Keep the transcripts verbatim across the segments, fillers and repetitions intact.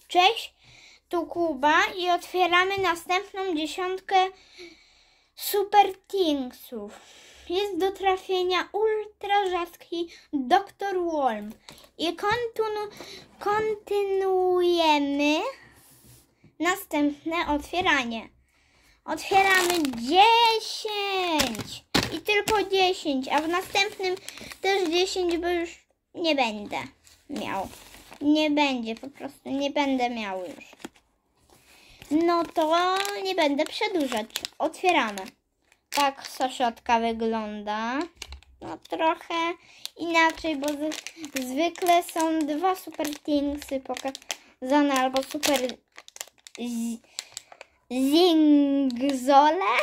Cześć, tu Kuba i otwieramy następną dziesiątkę Super Thingsów. Jest do trafienia ultra rzadki doktor Worm. I kontynu kontynuujemy następne otwieranie. Otwieramy dziesięć i tylko dziesięć, a w następnym też dziesięć, bo już nie będę miał. Nie będzie, po prostu nie będę miał już. No to nie będę przedłużać. Otwieramy. Tak saszetka wygląda. No trochę inaczej, bo z, zwykle są dwa Super Thingsy pokazane, albo Super z, Zingzole.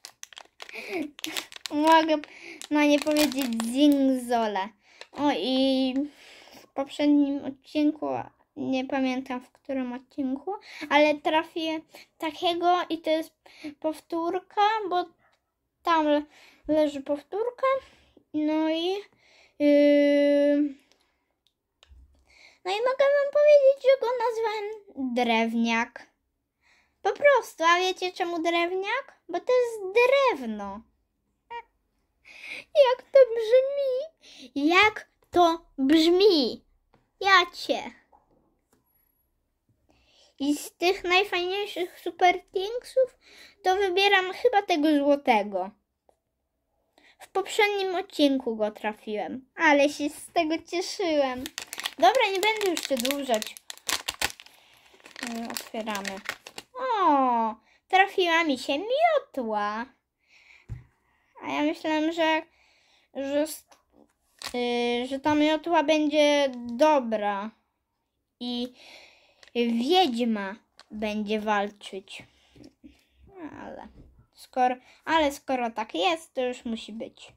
Mogę no nie powiedzieć Zingzole. O i w poprzednim odcinku, nie pamiętam w którym odcinku, ale trafię takiego i to jest powtórka, bo tam le leży powtórka. No i yy, no i mogę wam powiedzieć, że go nazwałem Drewniak. Po prostu, a wiecie czemu drewniak? Bo to jest drewno. Jak to brzmi? Jak to brzmi? Jacie. I z tych najfajniejszych Super Thingsów to wybieram chyba tego złotego. W poprzednim odcinku go trafiłem, ale się z tego cieszyłem. Dobra, nie będę już przedłużać. Otwieramy. O, trafiła mi się miotła. A ja myślałem, że, że, yy, że ta miotła będzie dobra. I wiedźma będzie walczyć. Ale skoro, ale skoro tak jest, to już musi być.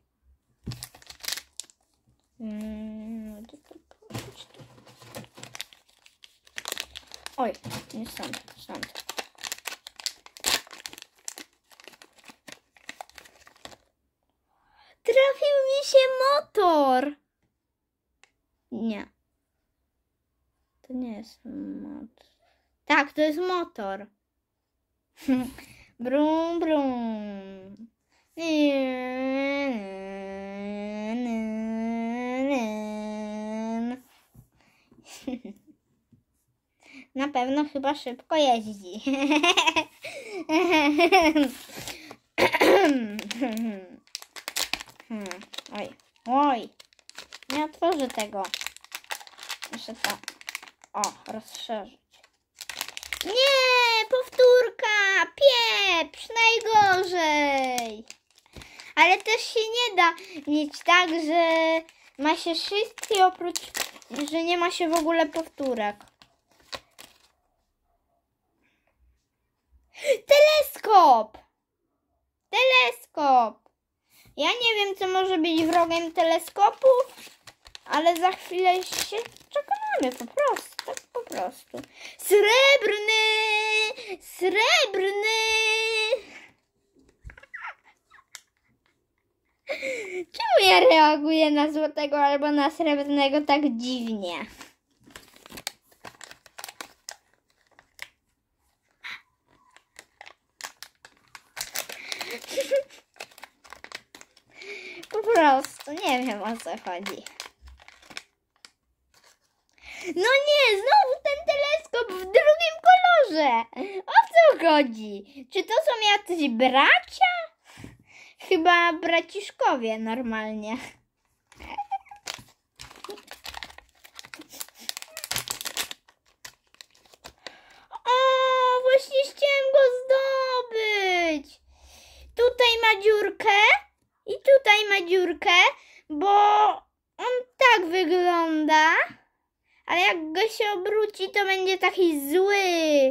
Hmm, Oj, nie stąd, stąd. Trafił mi się motor. Nie. To nie jest motor. Tak, to jest motor. Brum, brum. Na pewno chyba szybko jeździ. Oj, oj. Nie otworzę tego. Muszę to, o, rozszerzyć. Nie, powtórka, pieprz, najgorzej. Ale też się nie da mieć tak, że ma się wszystkie oprócz, że nie ma się w ogóle powtórek. Teleskop! Teleskop! Ja nie wiem, co może być wrogiem teleskopu, ale za chwilę się przekonamy, po prostu, tak po prostu. Srebrny! Srebrny! Czemu ja reaguję na złotego albo na srebrnego tak dziwnie? Po prostu nie wiem, o co chodzi. No nie, znowu ten teleskop w drugim kolorze. O co chodzi? Czy to są jacyś bracia? Chyba braciszkowie normalnie. O, właśnie chciałem go zdobyć. Tutaj ma dziurkę i tutaj ma dziurkę, bo on tak wygląda. Ale jak go się obróci, to będzie taki zły.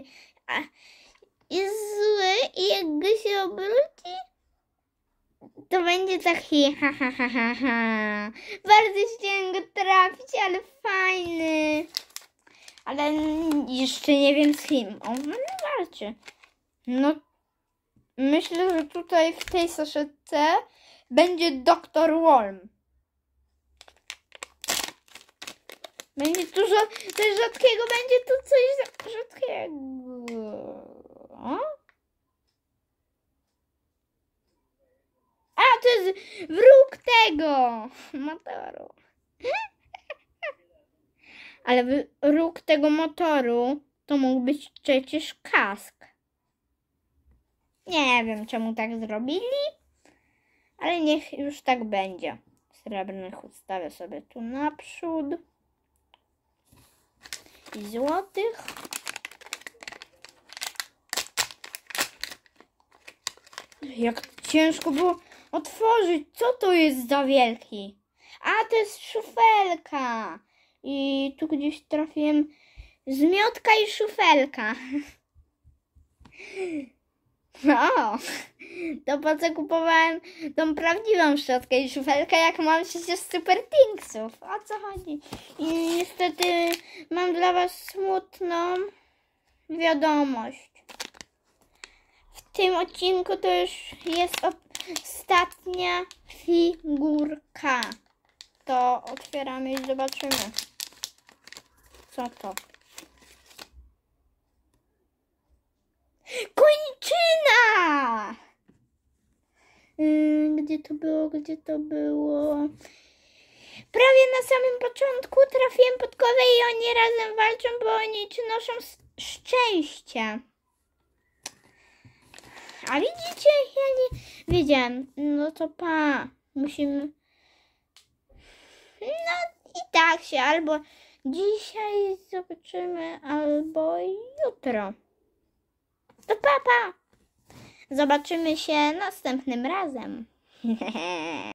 Jest zły i jak go się obróci, to będzie taki ha ha ha ha ha. Bardzo chciałem go trafić, ale fajny. Ale jeszcze nie wiem z kim on walczy. No, myślę, że tutaj w tej saszetce będzie doktor Worm. Będzie dużo coś rzadkiego, będzie tu coś A, to jest wróg tego motoru. Ale wróg tego motoru to mógł być przecież kask. Nie wiem, czemu tak zrobili, ale niech już tak będzie. Srebrnych ustawię sobie tu naprzód. I złotych. Jak ciężko było otworzyć. Co to jest za wielki? A, to jest szufelka. I tu gdzieś trafiłem zmiotka i szufelka. O, to po co kupowałem tą prawdziwą szczotkę i szufelkę, jak mam przecież Super Thingsów. O co chodzi? I niestety mam dla was smutną wiadomość. W tym odcinku to już jest ostatnia figurka. To otwieramy i zobaczymy, co to. Kończyna! Yy, gdzie to było? Gdzie to było? Prawie na samym początku trafiłem pod kolej i oni razem walczą, bo oni przynoszą szczęście. A widzicie? Ja nie wiedziałem. No to pa. Musimy... No i tak się albo dzisiaj zobaczymy, albo jutro. To pa, pa. Zobaczymy się następnym razem.